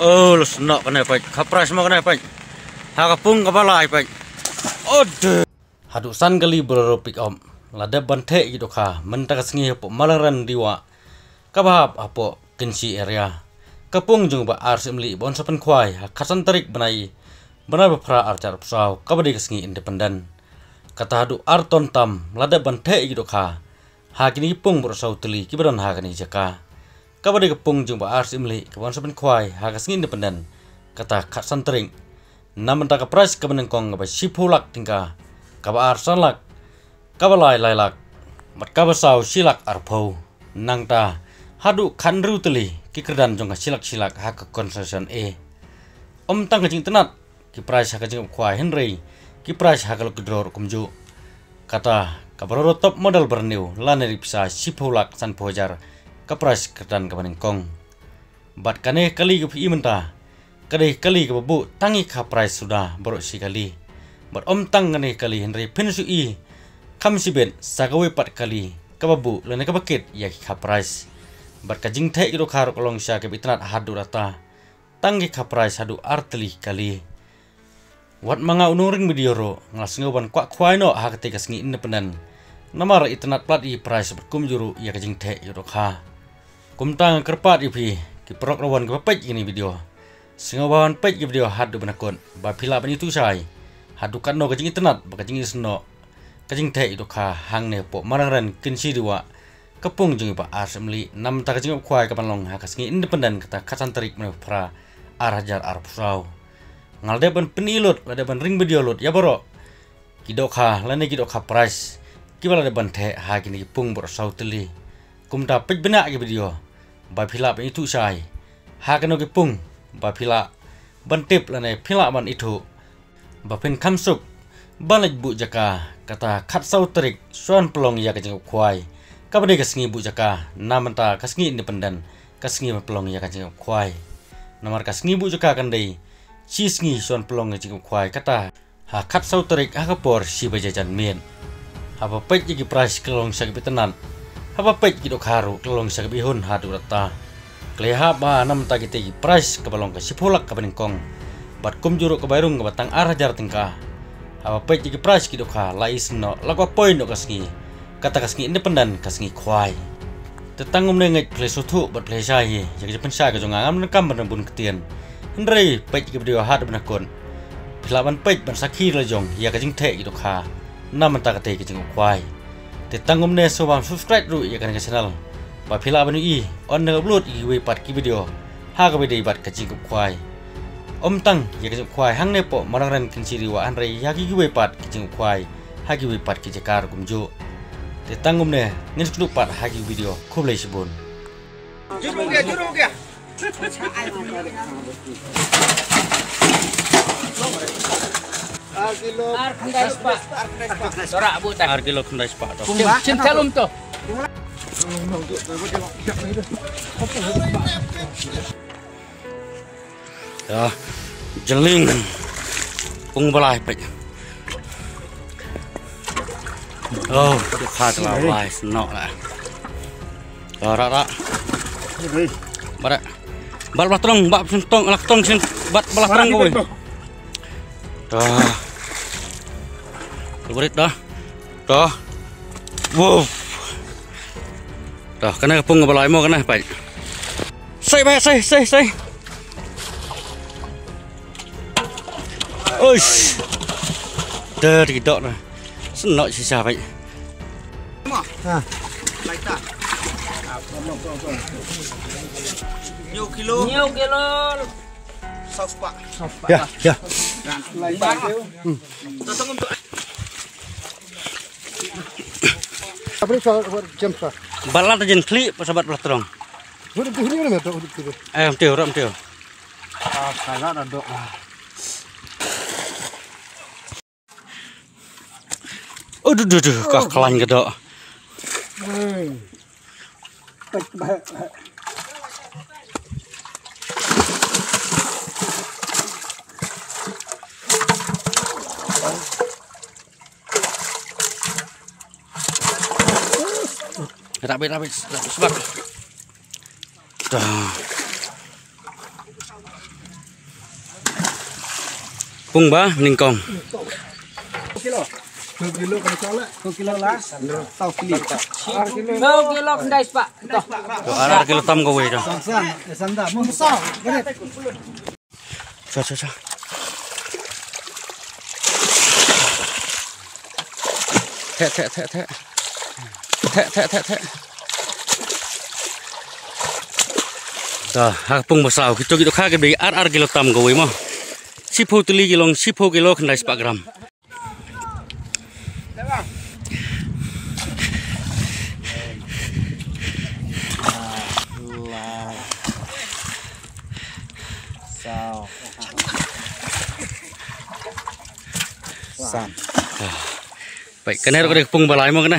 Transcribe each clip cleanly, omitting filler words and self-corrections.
Oh, lu senok kena pak. Kapras mau kena pak. Hakapung kapalai pak. Ode. Hadusan kali berropik om. Lada bante gitu kah. Mentak sengi po malaran diwa. Kabahap apo kensi area. Kapung jung ba ars imli bon sapen kwai. Hakasan tarik benai. Benar berpera arcar pesau. Kabadi kesengi independen. Kata hadu arton tam. Lada bante gitu kah. Hakini pung bersau teli. Kibaran hakini jaka. Kabadi kepung jung ba ars imli. Kebon sapen kwai. Hakasengi independen. Kata kasan tarik. Namun tak kapras kebenengkong kaba sipulak tingkah. Kaba arsalak. Kaba lailak. Mat kaba sau silak arpau. Nang ta hadu kanru teli kikerdan jong silak hak konsesion Om tang kajing tenat kipras hak kajing kwai Henry kipras hak lo kedror kumju. Kata kabaroro top modal berniu laneri bisa sipulak san pojar kapras kerdan kebenengkong. Bat kane kali kepi menta. Kadai kali kebabu tangi kaprais sudah borok si kali. Bat om tang kane kali Henry pensui kam si ben sagawe pat kali kababu lene kabakit ya kaprais. Bat kajing te iro karo kolong sya ke bitnat hadu rata. Tangi kaprais hadu arteli kali. Wat manga unuring video ro ngas ngoban kwak kwai no ha ketika sengi independen. Namar itnat plat I price berkum juru ya kajing te iro ka. Kumtang kerpat ipi ki prok rawan ke pej ini video. Singawan pej ke video hadu benakon ba pila ban itu sai. Hadu kan no kajing itnat ba kajing isno. Kajing te iro ka hang ne po mararan kinsi diwa. Kepung jungi pa asemli nam ta kajing kwai kapanlong ha kasengi independen kata kasan tarik me pra arajar arpsau. Ngalde ban penilot lade ban ring video lot ya boro. Kidokha lane kidokha price. Kibala de ban the ha kini pung bor sau teli. Kumta pej bena ke video. Ba phila ban itu sai. Ha kano ke pung ba phila ban tip lane phila ban itu. Ba pen kamsuk balaj bu jaka kata khat sau tarik suan pelong ya kajing kwai. Kabade kasengi bu jaka namanta kasengi independen kasengi pelong ya kajing kwai. Namar kasengi bu jaka kandai cisngi suan pelong ya kajing kwai kata ha khat sau tarik ha kapor si bajajan men. Haba pej iki price kelong sagi pitenan. Haba pej ki dokharu kelong sagi bihun hadu rata. Kleha ba namta kiti price kabalong ka sipolak kabenengkong. Bat kum juru ka bairung ka batang arah jar tingkah. Haba pej iki price ki dokha lais no lagwa point no kasengi. Kata kasengi independen kasengi kwai. Tetangum nengej play sutu bat play syai jadi pensai ka jong ngam nekam bun ketien. Henry pej ki video hadu benakon. Pilaban pej ban sakhi la jong ya kajing the ki dokha. Naman tak kate kajing kwai. Tetangum ne sobam subscribe ru ya kan channel. Ba phila banu I on ne upload I we pat ki video. Ha ka video bat kajing kwai. Om tang ya kajing kwai hang ne po marang kinsi riwa Henry ya ki we pat kajing kwai. Ha ki we pat ki jakar kumju. Tetangum ne ngin sklu pat ha ki video khoblai sibun. Juru gya. Kilo khandai spa. Sorak bu tak. Kilo khandai spa. Cinta lum to. Ya, jeling pung balai pej. Oh, khat la balai senok lah. Rak. Bara. Bal batrong, bab sentong, laktong sen bat balatrang kowe. Dah. Berit dah. Dah. Wow. Dah kena kepung balai mo kena pai. Sai. Oish. Dah tidak nah. Senok sisa pai. Ha. Laita. Nyo kilo. Saus pak. Ya. Laita. Totong untuk. Apa ni soal jam sah? Balat jen kli sahabat belatrong. Hudu ni mana tu hudu tu? Mtio. Ah, sangat ada. Aduh, kakalan gedok. Rapi, sebat. Dah. Pung ba ningkong. 2 kilo kalau salah 2 kilo lah. Tahu kilo. 2 kilo 2 kilo kendai pak. Toh. To ar kilo tam gawe dah. sanda mau besar berat Cha. Te. Dah, hak pung besar. Kita kah ke bagi ar kilo tam gawe mah. 10 kilo kendai 4 gram. Baik, kena ada pung balai mau kena.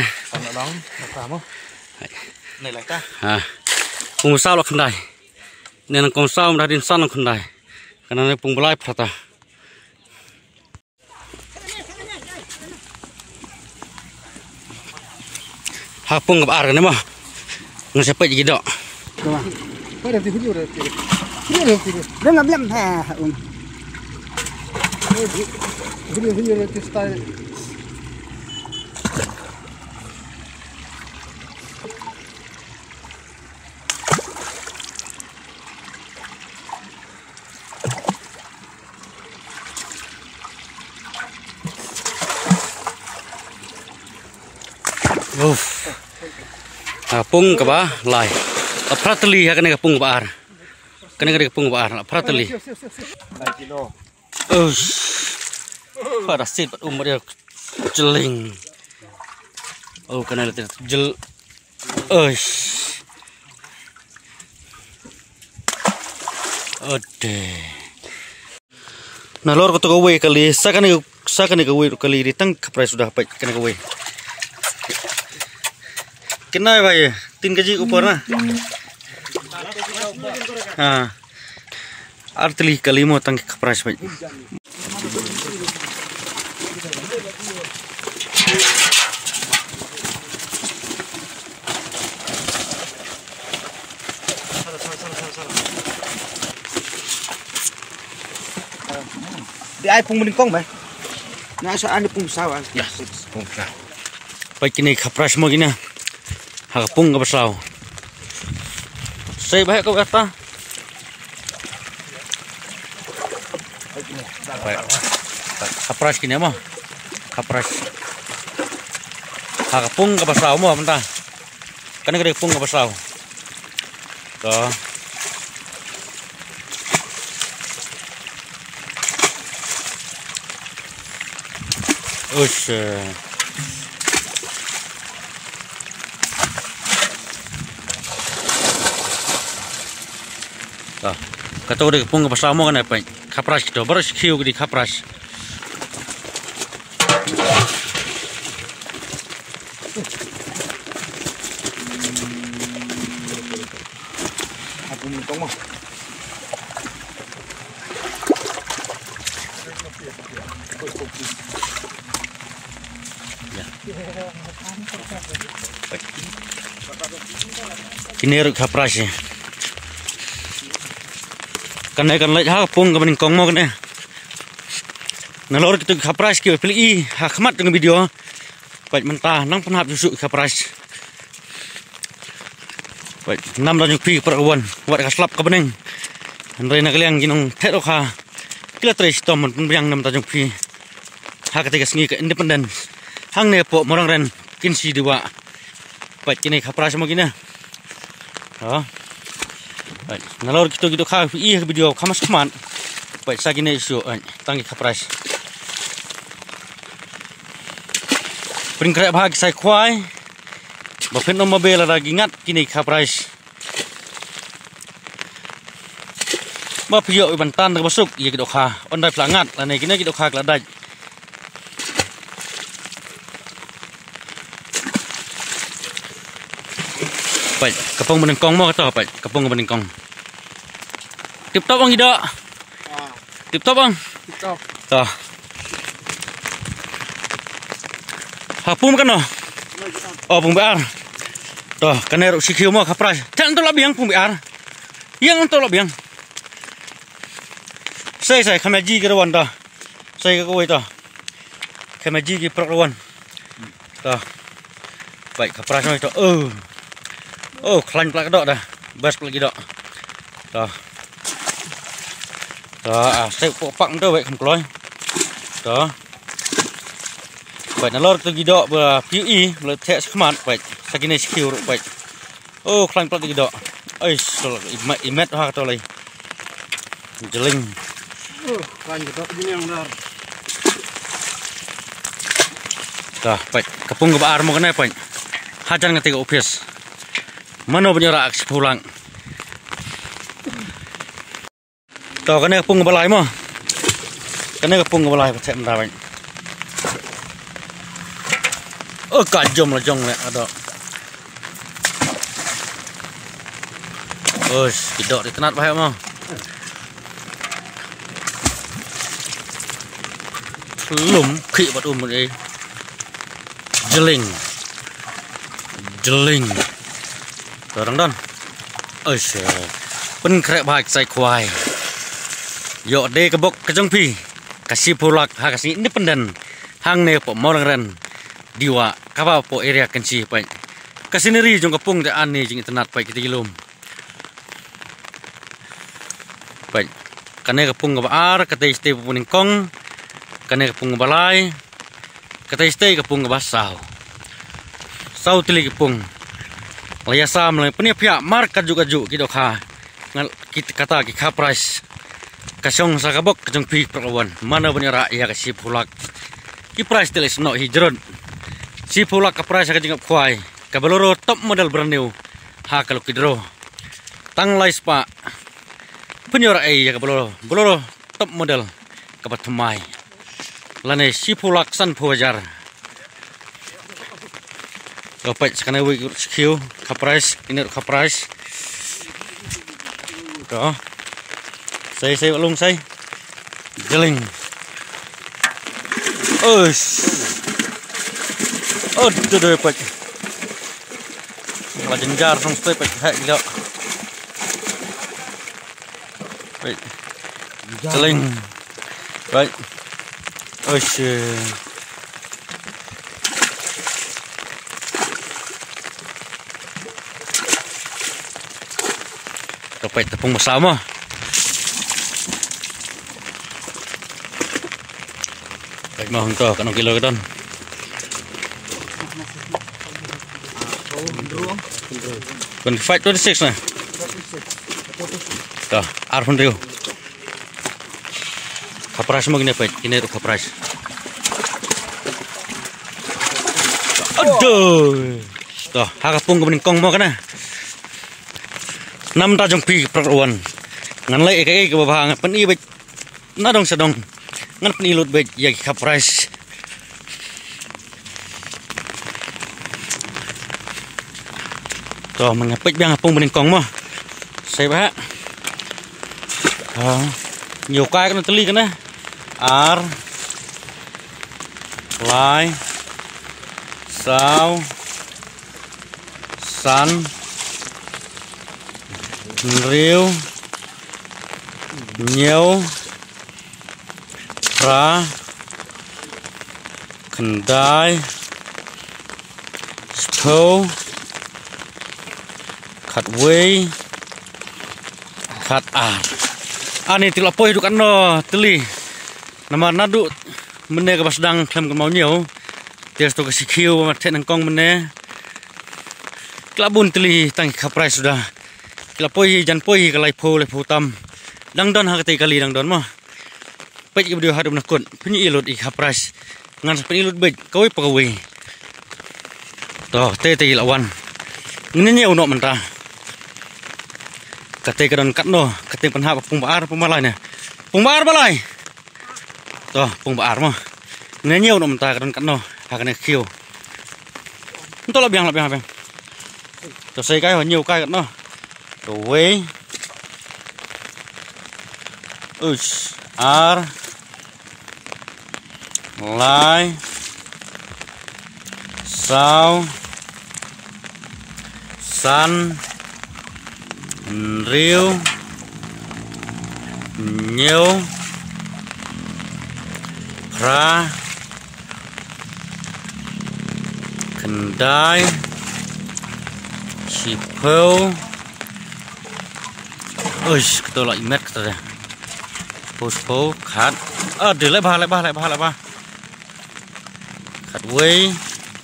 Này lại ta. Pung sao lo kendai. Nên con sao đã đến san lo kendai. Karena pung balai prata. Hapung ke ar kena mah. Nggak sampai jadi dok. Ada di video ada. Dia nggak bilang Video ada style. Pung ke ba lai. Prateli ya kena pung ke ar. Kena pung ke ar. Prateli. 2 kilo. Pada sit umur dia jeling. Oh kena lihat jel. Ode. Nah lor kau gawe kali. Saya kena gawe kali ditang kaprai sudah baik kena gawe. Kena apa ya? 3 kg upar na. Artili kali mau tang kaprai baik. Di ai pung meningkong ba? Nah soal pung sawa. Ya, pung sawa. Baik ini kapras mau gini. Hapung ke besau. Saya baik kau kata. Baik. Kapras gini mah. Kapras. Hapung ke besau mah mentah. Kan gede pung ke besau. Tuh. Kata udah pung ke besau kan apa? Kapras gitu, baru sikiu di kapras. Aku meningkong mah. Ini ruk kapras ya. Karena ikan lagi pung ke meningkong mau kena. Nalor kita kapras kita pilih hakmat dengan video. Baik mentah nang penhap susuk kapras. Baik 6 dan pi perawan buat kaslap ke bening. Andai nak liang ginung teroka. Kila tres tom yang 6 dan pi. Hak ketika sengi ke independen. Hang nepo morang ren kinsi dua. Baik kini kapras mau gini. Baik, nalor kita gitu kah video kamas keman. Baik saya gini isu tangki kapras. Peringkat bahagi saya kuai. Bapin nomor bela lagi ingat kini kapras. Bapio ibantan terbesuk iya gitu kah. Ondai pelangat lane kini gitu kah keladai. Baik, kepung meningkong mau kata apa? Kepung meningkong. Tip top bang tidak? Tip top bang. Tip top. Tuh. Hapum kan no? Oh pung biar. Tuh, kena ruk sikiu mau kapras. Jangan tolak biang pung biar. Yang tolak biang. Saya kami ji kerawan dah. Saya ke kau itu. Kemaji ki perlawan. Tuh. Baik kapras itu. Oh, klan pelak dok dah. Bas pelak dok. Tuh. Tuh, saya pak tu baik kemkloi. Tuh. Baik nalor tu gidok PE, letak sekemat baik. Sakine skill baik. Oh, klan pelak gidok. Imet ha kata lagi. Jeling. Kan kita begini yang dah. Dah, baik. Kepung ke baar mau kena baik. Hajan ketika upis. Mana punya rak pulang. Tuh kena kepung ke balai mah. Kena kepung ke balai cek mentah baik. Oh, kajom lah jong le ada. Tidak ditenat bahaya mah. Belum ki buat umur ini. Jeling. Orang don. Pen krek baik sai kuai. Yo de kebok kejong pi. Kasih pulak ha kasih independen. Hang ne po morang diwa kapa po area kenci pai. Kasih neri jong kepung de ani jing internet pai kita gilum. Pai. Kane kepung ngabar kata stay puning kong. Kane kepung balai. Kata stay kepung basau. Sau tili kepung. Laya sam le punya pihak market juga kita kha. Ngal kita kata ki kha price. Kasong sakabok kejong pi perlawan. Mana punya rakyat kasih pulak. Ki price teles no hijron. Si pulak ka price ka jingap kuai. Kabaloro top model brand new. Ha kalau kidro. Tang lais pa. Punya rakyat ya kabaloro top model kapatumai. Lane si pulak san puajar. Dapat sekarang we skill kaprais ini kaprais. Tuh. Saya ulung saya. Jeling. Tuh dapat. Lajenjar song stay pak hak gila. Baik. Jeling. Baik. Dapat tepung bersama. Baik mau untuk kanong kilo kita. Ben 526 nah. Tuh, arfun rio. Kapras mo gini baik, ini itu kapras. Aduh. Tuh, hakapung kebening kong mau kena. 6 tajong pi perlawan. Ngan lay ke babang pen i baik. Nadong sedong. Ngan pen ilut baik ya kapras. Tuh, mengapit biang apung bening kong mah. Saya bah. Nhiều cái nó teli cái này. Ar. Lai. Sao. San. Riu. Nhiều. Ra. Kendai. Spo. Kat way. Kat ar. Ani tilap poi dukan no teli. Nama nadu mene ke basdang klem ke mau nyau. Tias to ke sikiu matet nangkong mene. Klabun teli tang kaprai sudah. Tilap poi jan poi ke lai po le putam. Dang don ha kate kali dang don mah. Pej ke video hadum nakun. Punyi ilut I kaprai. Ngan pen ilut bej kawai pekawai. Toh te lawan. Ngene nyau no mentah. Kate kadon katno, kate penhap pung baar pemalai ne. Pung baar balai. Toh, pung baar mah. Ngenyeu no mentah kadon katno, hakane khiu. Entoh labiang. Toh sei kai ho nhiều kai katno. Toh we. Ar. Lai. Sao. San. Riu. Nhiều. pra kendai sipau uish ketolak imet katanya puspo khat để lại ba khát quay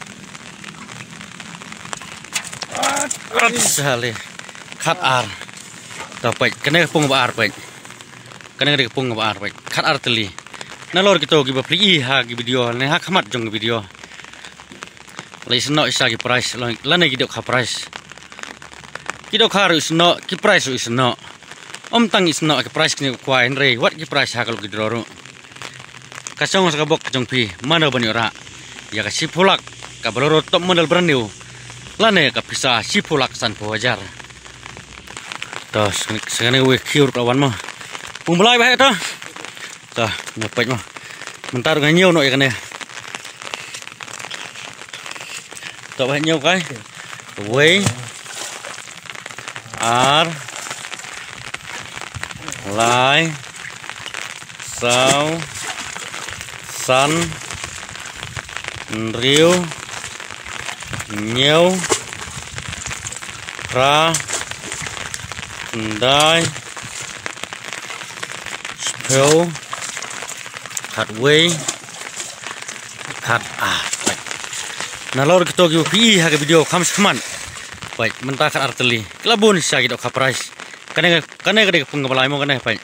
sekali khát ar dapat kena pung ar baik kena pung ar baik khát ar teli nalor kita gi bapli ha gi video ne ha khamat jong video lai sno isa gi price lane gi dok ha price gi dok ha ru sno ki price ru sno tang sno ki price ni kwa en re wat gi price ha kalau gi dro kasong sa bok jong pi mana bani ora ya ka sipulak ka baloro top model brand new lane ka pisa sipulak san wajar tos sekane we kiur kawan mah pumulai bae to dah nyepek mah mentar nganyo no ikan ya to bae nyo kai we ar lai sao san riu nhiều ra đai phiếu khát quay khát nalor kita gi pi ha video kham sman pai menta khát arteli kelabun sia gi dok price kane gede pung balai mo kane pai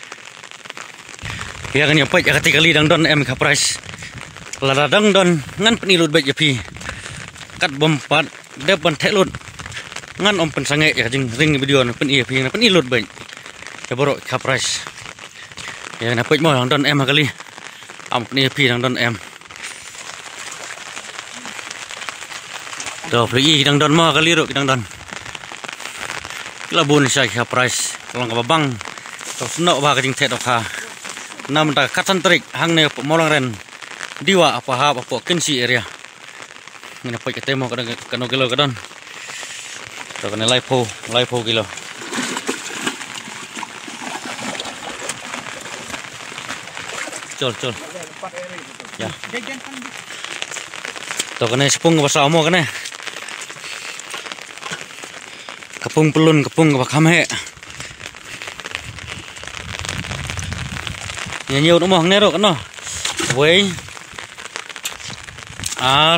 ya kan ya pai ya kali dang don em price lada dang don ngan penilut baik ya pi kat bompat de ban thelut ngan om pen sange ya jing ring video pen iya pi penilut baik ya borok price ya na pai mo dang don em kali am peni pi dang don em do free dang don mo kali ro dang don labun sia price kalau ka babang to sno ba ka jing the dok ha nam ta katan trik hang ne molang ren diwa apa ha apa kensi area ngene pai ketemo kano kilo kadon to kene laipo kilo col ya to kene sepung bahasa omo kene kepung pelun kepung bakame nhiều nó mỏng nè rồi nó với ar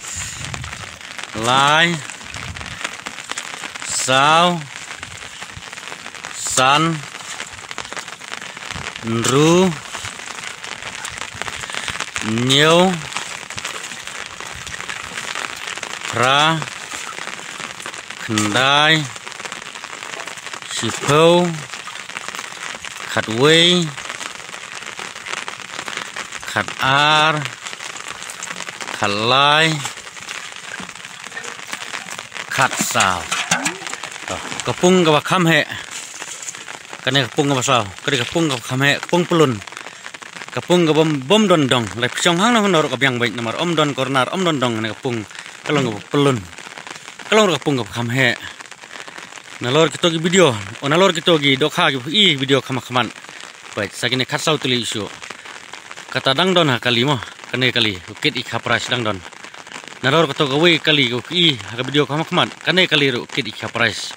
lai sao san ru nhiều ra kendai sipau khát quay khát ar khát lai khát sao kepung ke bakam he kene kepung ke basau kene kepung ke bakam he kepung pelun kepung ke bom don dong lai pchong hang na honor ke biang baik nomor om don corner om don dong kene kepung kalong ke pelun kalong kepung ke bakam he nalor kita gi video onalor kita gi dokha gi video khaman baik sakine khat sau tuli isu kata dang don ha kali mo kene kali ukit ik hapras dang don naror ko to gawe kali ko i ha video ko makman kene kali ru ukit ik hapras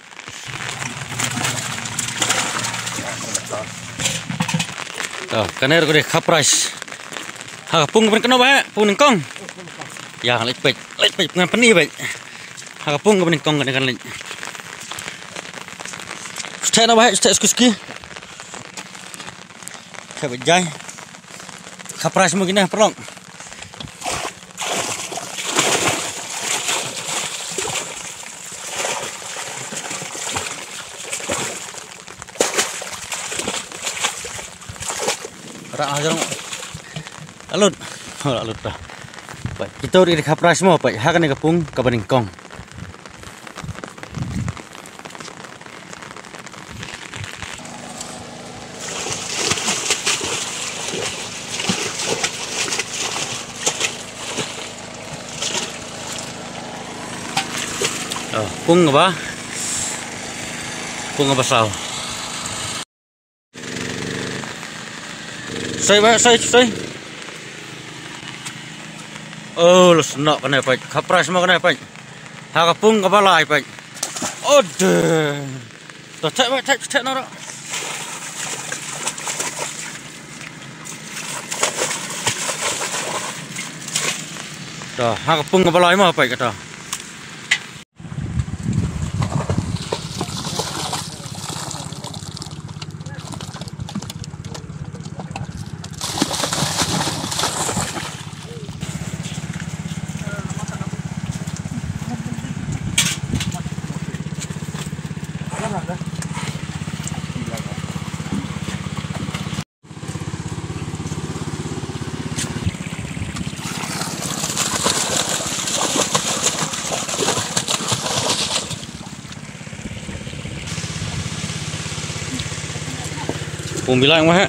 to kene ru de hapras ha pung pen keno ba pung ning kong ya lek pek ngan pani ba ha pung ko ning kong kene kan lek stay na ba stay skuski ka ba jai kapras mo gina prong ra ajarong alut ta pai kita ri kapras mo pai ha kan kapung ka baning kong pung apa? Pung apa sao? Say. Oh, lu senok kena pak. Kapras mau kena pak. Hakapung kepala pak. Aduh. Tuh cek pak, cek norak. Dah, hakapung kepala mah pak kata. Cùng bilang mah.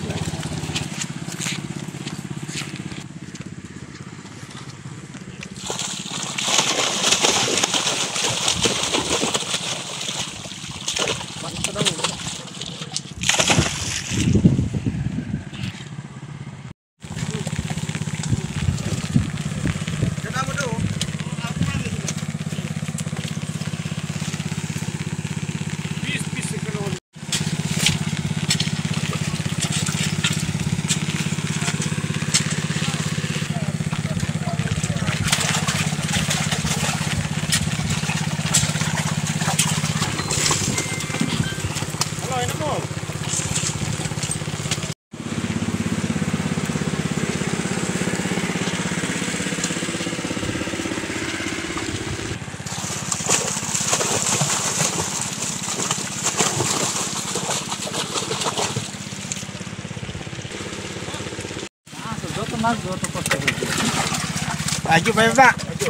Aju Pak. Aju.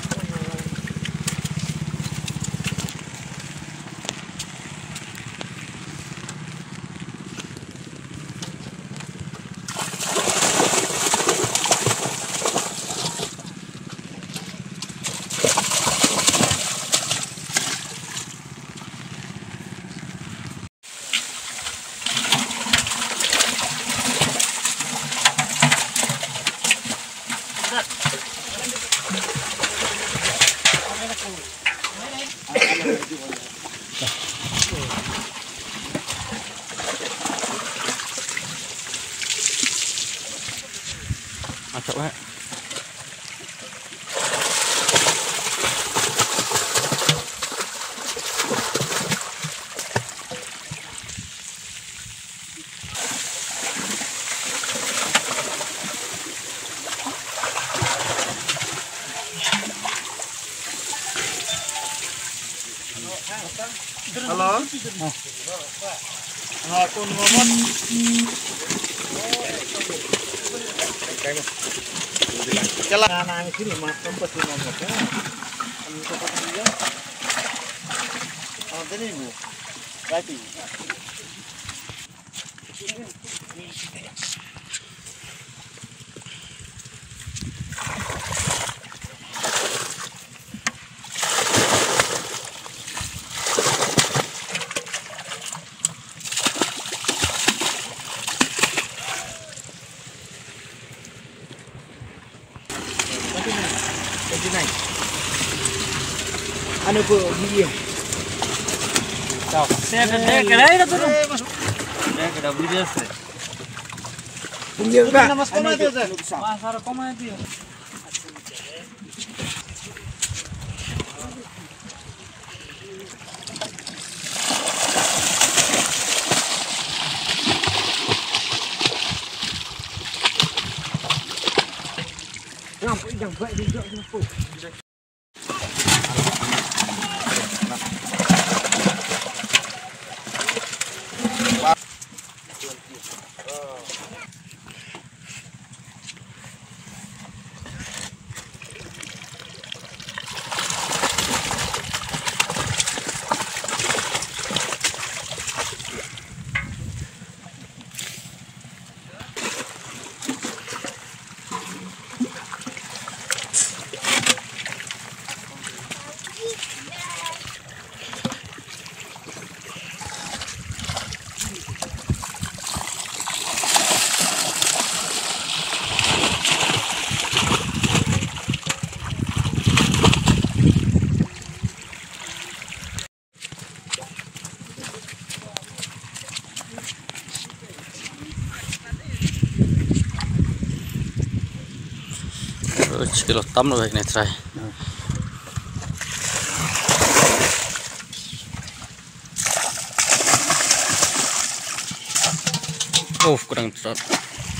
Acak pak. Halo. Aku ngomong. Jalan anak ini mah tempat di ngomongnya. Tempat dia. Oh, ini Bu. Berarti. Ano po, hindi. Tahu. Saya kedai kedai dah turun. Kedai kedai beli biasa. Hindi ba? Mas koma itu, Masar koma itu. Jangan baik dia kenapa? Kilo tam lo baik nih try. Oh kurang terus.